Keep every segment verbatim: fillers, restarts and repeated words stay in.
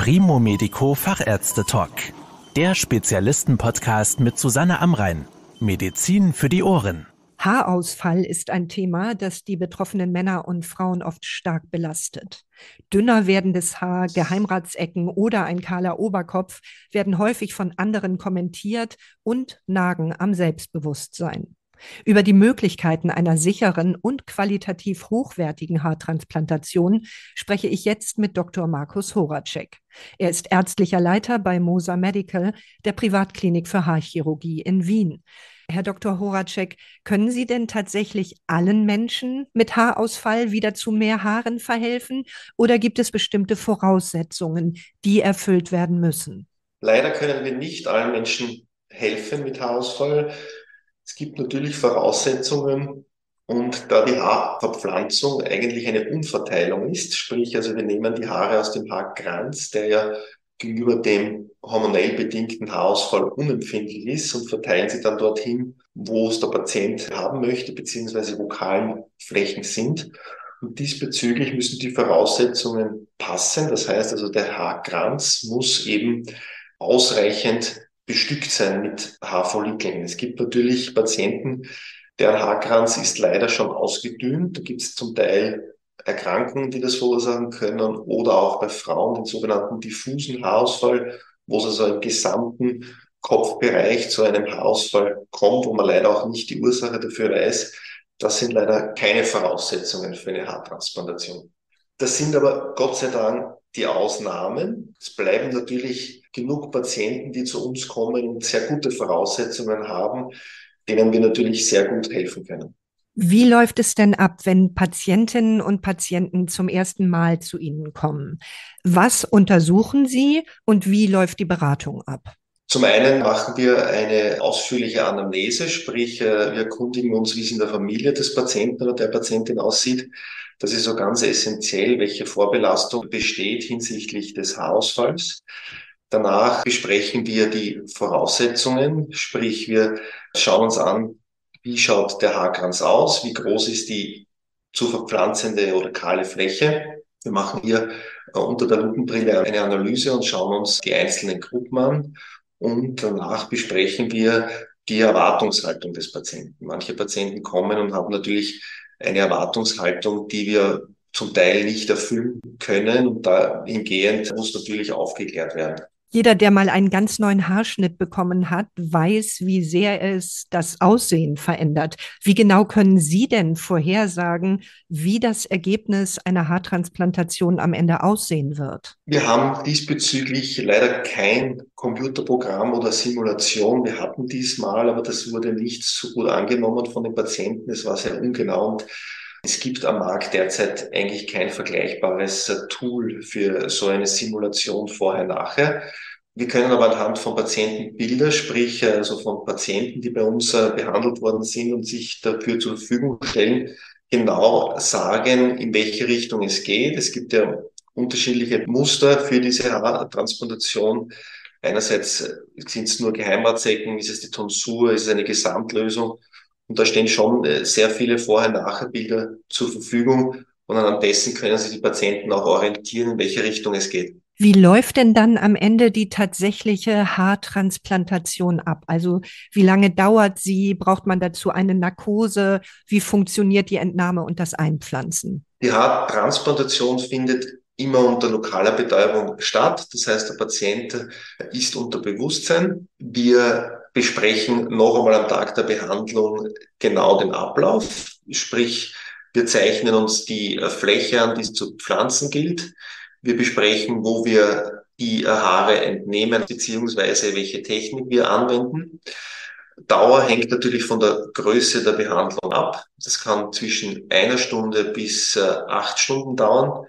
Primo Medico Fachärzte Talk. Der Spezialisten-Podcast mit Susanne Amrein. Medizin für die Ohren. Haarausfall ist ein Thema, das die betroffenen Männer und Frauen oft stark belastet. Dünner werdendes Haar, Geheimratsecken oder ein kahler Oberkopf werden häufig von anderen kommentiert und nagen am Selbstbewusstsein. Über die Möglichkeiten einer sicheren und qualitativ hochwertigen Haartransplantation spreche ich jetzt mit Doktor Markus Horacek. Er ist ärztlicher Leiter bei Moser Medical, der Privatklinik für Haarchirurgie in Wien. Herr Doktor Horacek, können Sie denn tatsächlich allen Menschen mit Haarausfall wieder zu mehr Haaren verhelfen oder gibt es bestimmte Voraussetzungen, die erfüllt werden müssen? Leider können wir nicht allen Menschen helfen mit Haarausfall. Es gibt natürlich Voraussetzungen, und da die Haarverpflanzung eigentlich eine Umverteilung ist, sprich also wir nehmen die Haare aus dem Haarkranz, der ja gegenüber dem hormonell bedingten Haarausfall unempfindlich ist, und verteilen sie dann dorthin, wo es der Patient haben möchte, beziehungsweise wo Kahlflächen sind. Und diesbezüglich müssen die Voraussetzungen passen. Das heißt also, der Haarkranz muss eben ausreichend bestückt sein mit Haarfollikeln. Es gibt natürlich Patienten, deren Haarkranz ist leider schon ausgedünnt. Da gibt es zum Teil Erkrankungen, die das verursachen können, oder auch bei Frauen den sogenannten diffusen Haarausfall, wo es also im gesamten Kopfbereich zu einem Haarausfall kommt, wo man leider auch nicht die Ursache dafür weiß. Das sind leider keine Voraussetzungen für eine Haartransplantation. Das sind aber Gott sei Dank die Ausnahmen. Es bleiben natürlich genug Patienten, die zu uns kommen und sehr gute Voraussetzungen haben, denen wir natürlich sehr gut helfen können. Wie läuft es denn ab, wenn Patientinnen und Patienten zum ersten Mal zu Ihnen kommen? Was untersuchen Sie und wie läuft die Beratung ab? Zum einen machen wir eine ausführliche Anamnese, sprich wir erkundigen uns, wie es in der Familie des Patienten oder der Patientin aussieht. Das ist so ganz essentiell, welche Vorbelastung besteht hinsichtlich des Haarausfalls. Danach besprechen wir die Voraussetzungen, sprich wir schauen uns an, wie schaut der Haarkranz aus, wie groß ist die zu verpflanzende oder kahle Fläche. Wir machen hier unter der Lupenbrille eine Analyse und schauen uns die einzelnen Gruppen an. Und danach besprechen wir die Erwartungshaltung des Patienten. Manche Patienten kommen und haben natürlich eine Erwartungshaltung, die wir zum Teil nicht erfüllen können. Und dahingehend muss natürlich aufgeklärt werden. Jeder, der mal einen ganz neuen Haarschnitt bekommen hat, weiß, wie sehr es das Aussehen verändert. Wie genau können Sie denn vorhersagen, wie das Ergebnis einer Haartransplantation am Ende aussehen wird? Wir haben diesbezüglich leider kein Computerprogramm oder Simulation. Wir hatten dies mal, aber das wurde nicht so gut angenommen von den Patienten. Es war sehr ungenau und es gibt am Markt derzeit eigentlich kein vergleichbares Tool für so eine Simulation vorher-nachher. Wir können aber anhand von Patientenbilder, sprich also von Patienten, die bei uns behandelt worden sind und sich dafür zur Verfügung stellen, genau sagen, in welche Richtung es geht. Es gibt ja unterschiedliche Muster für diese Haartransplantation. Einerseits sind es nur Geheimratsecken, ist es die Tonsur, ist es eine Gesamtlösung. Und da stehen schon sehr viele Vorher-Nachher-Bilder zur Verfügung. Und anhand dessen können sich die Patienten auch orientieren, in welche Richtung es geht. Wie läuft denn dann am Ende die tatsächliche Haartransplantation ab? Also wie lange dauert sie? Braucht man dazu eine Narkose? Wie funktioniert die Entnahme und das Einpflanzen? Die Haartransplantation findet immer unter lokaler Betäubung statt. Das heißt, der Patient ist unter Bewusstsein. Wir besprechen noch einmal am Tag der Behandlung genau den Ablauf. Sprich, wir zeichnen uns die Fläche an, die es zu pflanzen gilt. Wir besprechen, wo wir die Haare entnehmen, beziehungsweise welche Technik wir anwenden. Dauer hängt natürlich von der Größe der Behandlung ab. Das kann zwischen einer Stunde bis äh, acht Stunden dauern.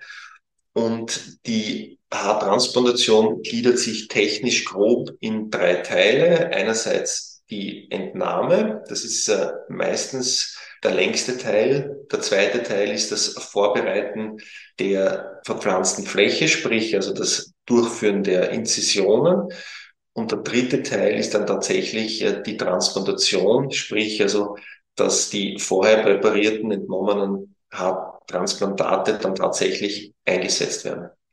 Und die Haartransplantation gliedert sich technisch grob in drei Teile. Einerseits die Entnahme, das ist äh, meistens der längste Teil. Der zweite Teil ist das Vorbereiten der verpflanzten Fläche, sprich also das Durchführen der Inzisionen. Und der dritte Teil ist dann tatsächlich äh, die Transplantation, sprich also, dass die vorher präparierten, entnommenen Haartransplantate dann tatsächlich eingesetzt werden.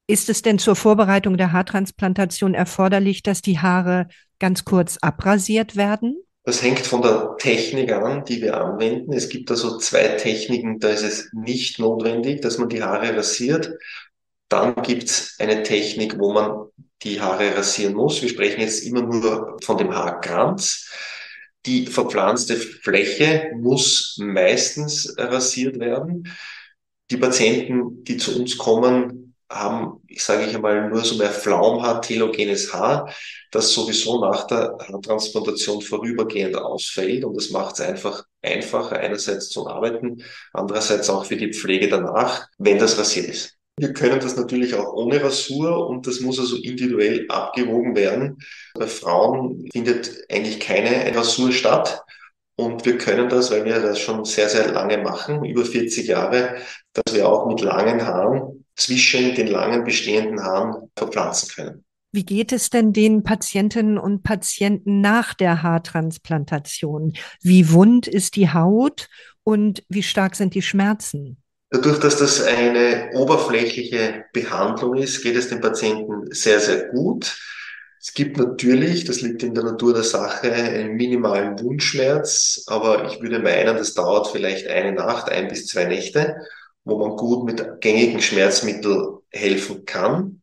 Ist es denn zur Vorbereitung der Haartransplantation erforderlich, dass die Haare ganz kurz abrasiert werden? Das hängt von der Technik an, die wir anwenden. Es gibt also zwei Techniken, da ist es nicht notwendig, dass man die Haare rasiert. Dann gibt's eine Technik, wo man die Haare rasieren muss. Wir sprechen jetzt immer nur von dem Haarkranz. Die verpflanzte Fläche muss meistens rasiert werden. Die Patienten, die zu uns kommen, haben, ich sage ich einmal, nur so mehr Flaumhaar, telogenes Haar, das sowieso nach der Haartransplantation vorübergehend ausfällt. Und das macht es einfach einfacher, einerseits zum Arbeiten, andererseits auch für die Pflege danach, wenn das rasiert ist. Wir können das natürlich auch ohne Rasur und das muss also individuell abgewogen werden. Bei Frauen findet eigentlich keine Rasur statt. Und wir können das, weil wir das schon sehr, sehr lange machen, über vierzig Jahre, dass wir auch mit langen Haaren zwischen den langen bestehenden Haaren verpflanzen können. Wie geht es denn den Patientinnen und Patienten nach der Haartransplantation? Wie wund ist die Haut und wie stark sind die Schmerzen? Dadurch, dass das eine oberflächliche Behandlung ist, geht es den Patienten sehr, sehr gut. Es gibt natürlich, das liegt in der Natur der Sache, einen minimalen Wundschmerz, aber ich würde meinen, das dauert vielleicht eine Nacht, ein bis zwei Nächte, wo man gut mit gängigen Schmerzmitteln helfen kann.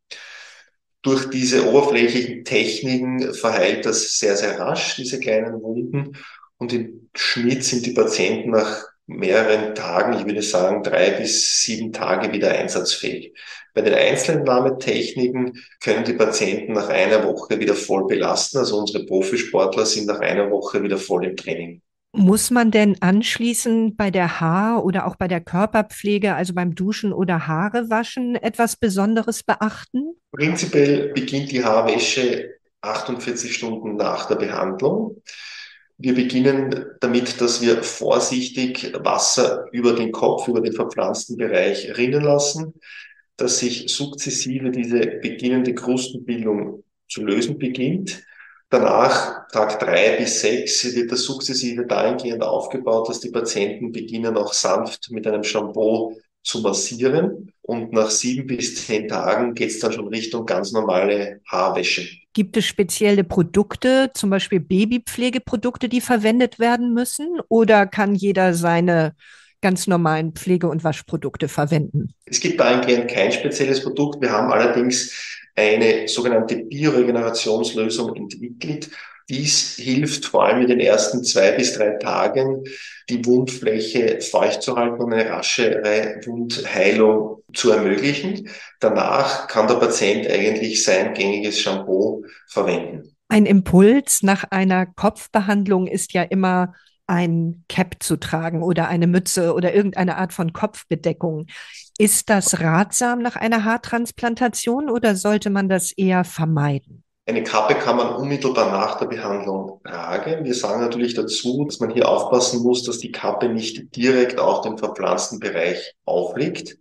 Durch diese oberflächlichen Techniken verheilt das sehr, sehr rasch, diese kleinen Wunden. Und im Schnitt sind die Patienten nach mehreren Tagen, ich würde sagen drei bis sieben Tage wieder einsatzfähig. Bei den Einzelentnahmetechniken können die Patienten nach einer Woche wieder voll belasten. Also unsere Profisportler sind nach einer Woche wieder voll im Training. Muss man denn anschließend bei der Haar- oder auch bei der Körperpflege, also beim Duschen oder Haare waschen, etwas Besonderes beachten? Prinzipiell beginnt die Haarwäsche achtundvierzig Stunden nach der Behandlung. Wir beginnen damit, dass wir vorsichtig Wasser über den Kopf, über den verpflanzten Bereich rinnen lassen, dass sich sukzessive diese beginnende Krustenbildung zu lösen beginnt. Danach, Tag drei bis sechs, wird das sukzessive dahingehend aufgebaut, dass die Patienten beginnen, auch sanft mit einem Shampoo zu massieren. Und nach sieben bis zehn Tagen geht es dann schon Richtung ganz normale Haarwäsche. Gibt es spezielle Produkte, zum Beispiel Babypflegeprodukte, die verwendet werden müssen? Oder kann jeder seine ganz normalen Pflege- und Waschprodukte verwenden? Es gibt dahingehend kein spezielles Produkt. Wir haben allerdings eine sogenannte Bioregenerationslösung entwickelt. Dies hilft vor allem in den ersten zwei bis drei Tagen, die Wundfläche feucht zu halten und eine raschere Wundheilung zu ermöglichen. Danach kann der Patient eigentlich sein gängiges Shampoo verwenden. Ein Impuls nach einer Kopfbehandlung ist ja immer ein Cap zu tragen oder eine Mütze oder irgendeine Art von Kopfbedeckung. Ist das ratsam nach einer Haartransplantation oder sollte man das eher vermeiden? Eine Kappe kann man unmittelbar nach der Behandlung tragen. Wir sagen natürlich dazu, dass man hier aufpassen muss, dass die Kappe nicht direkt auf den verpflanzten Bereich aufliegt.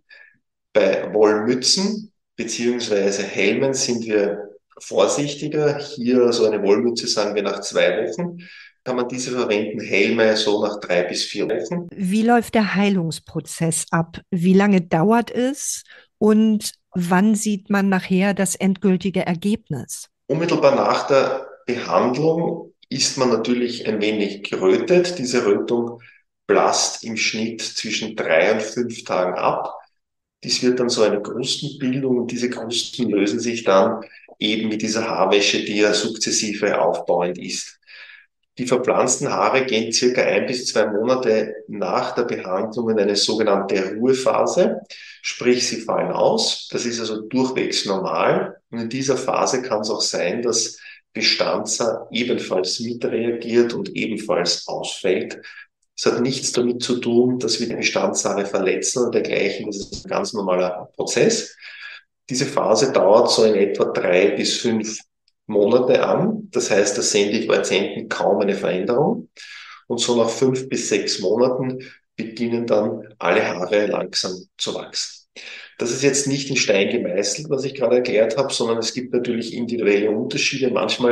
Bei Wollmützen beziehungsweise Helmen sind wir vorsichtiger. Hier so eine Wollmütze sagen wir nach zwei Wochen. Kann man diese verwenden, Helme so nach drei bis vier Wochen. Wie läuft der Heilungsprozess ab? Wie lange dauert es und wann sieht man nachher das endgültige Ergebnis? Unmittelbar nach der Behandlung ist man natürlich ein wenig gerötet. Diese Rötung blasst im Schnitt zwischen drei und fünf Tagen ab. Dies wird dann so eine Krustenbildung und diese Krusten lösen sich dann eben mit dieser Haarwäsche, die ja sukzessive aufbauend ist. Die verpflanzten Haare gehen circa ein bis zwei Monate nach der Behandlung in eine sogenannte Ruhephase, sprich sie fallen aus. Das ist also durchwegs normal. Und in dieser Phase kann es auch sein, dass Bestandshaar ebenfalls mitreagiert und ebenfalls ausfällt. Es hat nichts damit zu tun, dass wir die Bestandshaare verletzen oder dergleichen. Das ist ein ganz normaler Prozess. Diese Phase dauert so in etwa drei bis fünf Monate an. Das heißt, da sehen die Patienten kaum eine Veränderung. Und so nach fünf bis sechs Monaten beginnen dann alle Haare langsam zu wachsen. Das ist jetzt nicht in Stein gemeißelt, was ich gerade erklärt habe, sondern es gibt natürlich individuelle Unterschiede. Manchmal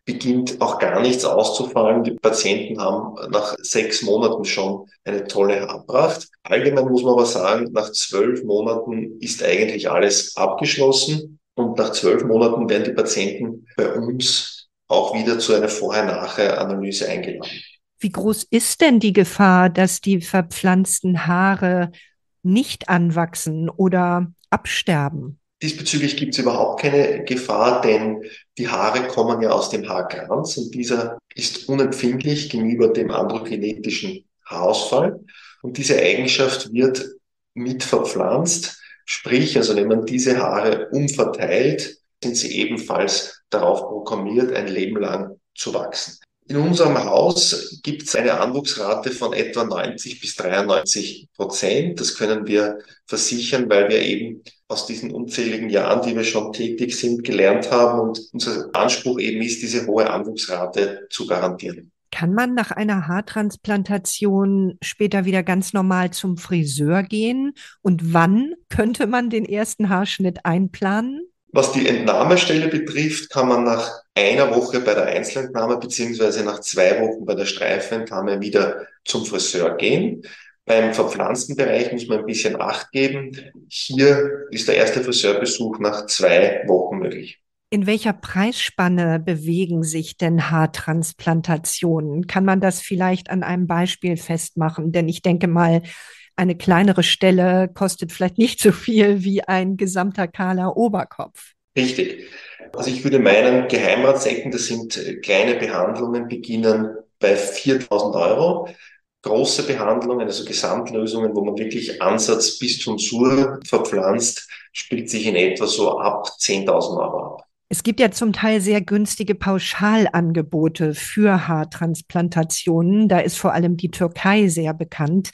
beginnt auch gar nichts auszufallen. Die Patienten haben nach sechs Monaten schon eine tolle Haarpracht. Allgemein muss man aber sagen, nach zwölf Monaten ist eigentlich alles abgeschlossen und nach zwölf Monaten werden die Patienten bei uns auch wieder zu einer Vorher-Nachher-Analyse eingeladen. Wie groß ist denn die Gefahr, dass die verpflanzten Haare nicht anwachsen oder absterben? Diesbezüglich gibt es überhaupt keine Gefahr, denn die Haare kommen ja aus dem Haarkranz und dieser ist unempfindlich gegenüber dem androgenetischen Haarausfall. Und diese Eigenschaft wird mit verpflanzt, sprich, also wenn man diese Haare umverteilt, sind sie ebenfalls darauf programmiert, ein Leben lang zu wachsen. In unserem Haus gibt es eine Anwuchsrate von etwa neunzig bis dreiundneunzig Prozent. Das können wir versichern, weil wir eben aus diesen unzähligen Jahren, die wir schon tätig sind, gelernt haben und unser Anspruch eben ist, diese hohe Anwuchsrate zu garantieren. Kann man nach einer Haartransplantation später wieder ganz normal zum Friseur gehen? Und wann könnte man den ersten Haarschnitt einplanen? Was die Entnahmestelle betrifft, kann man nach einer Woche bei der Einzelentnahme beziehungsweise nach zwei Wochen bei der Streifenentnahme wieder zum Friseur gehen. Beim verpflanzten Bereich muss man ein bisschen Acht geben. Hier ist der erste Friseurbesuch nach zwei Wochen möglich. In welcher Preisspanne bewegen sich denn Haartransplantationen? Kann man das vielleicht an einem Beispiel festmachen? Denn ich denke mal, eine kleinere Stelle kostet vielleicht nicht so viel wie ein gesamter kahler Oberkopf. Richtig. Also ich würde meinen, Geheimratsecken, das sind kleine Behandlungen, beginnen bei viertausend Euro. Große Behandlungen, also Gesamtlösungen, wo man wirklich Ansatz bis zum Sur verpflanzt, spielt sich in etwa so ab zehntausend Euro ab. Es gibt ja zum Teil sehr günstige Pauschalangebote für Haartransplantationen. Da ist vor allem die Türkei sehr bekannt.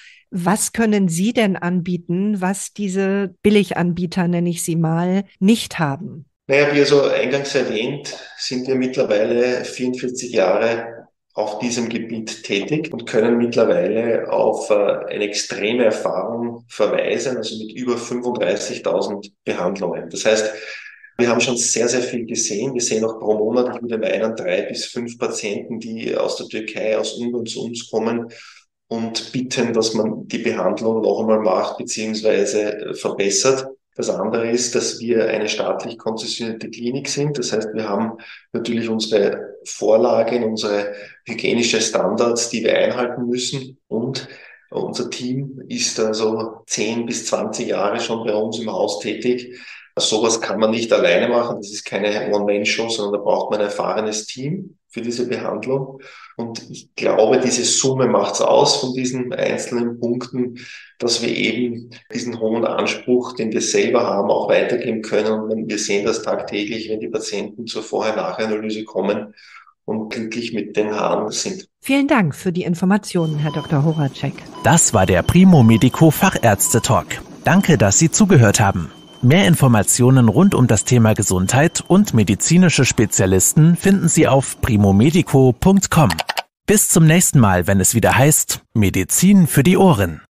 Was können Sie denn anbieten, was diese Billiganbieter, nenne ich sie mal, nicht haben? Naja, wie also eingangs erwähnt, sind wir mittlerweile vierundvierzig Jahre auf diesem Gebiet tätig und können mittlerweile auf eine extreme Erfahrung verweisen, also mit über fünfunddreißigtausend Behandlungen. Das heißt, wir haben schon sehr, sehr viel gesehen. Wir sehen auch pro Monat, ich würde meinen, drei bis fünf Patienten, die aus der Türkei, aus Ungarn zu uns kommen und bitten, dass man die Behandlung noch einmal macht bzw. verbessert. Das andere ist, dass wir eine staatlich konzessionierte Klinik sind. Das heißt, wir haben natürlich unsere Vorlagen, unsere hygienischen Standards, die wir einhalten müssen. Und unser Team ist also zehn bis zwanzig Jahre schon bei uns im Haus tätig. Sowas kann man nicht alleine machen. Das ist keine One-Man-Show, sondern da braucht man ein erfahrenes Team für diese Behandlung. Und ich glaube, diese Summe macht's aus von diesen einzelnen Punkten, dass wir eben diesen hohen Anspruch, den wir selber haben, auch weitergeben können. Und wir sehen das tagtäglich, wenn die Patienten zur Vorher-Nachher-Analyse kommen und glücklich mit den Haaren sind. Vielen Dank für die Informationen, Herr Doktor Horacek. Das war der Primo Medico Fachärzte-Talk. Danke, dass Sie zugehört haben. Mehr Informationen rund um das Thema Gesundheit und medizinische Spezialisten finden Sie auf primomedico punkt com. Bis zum nächsten Mal, wenn es wieder heißt Medizin für die Ohren.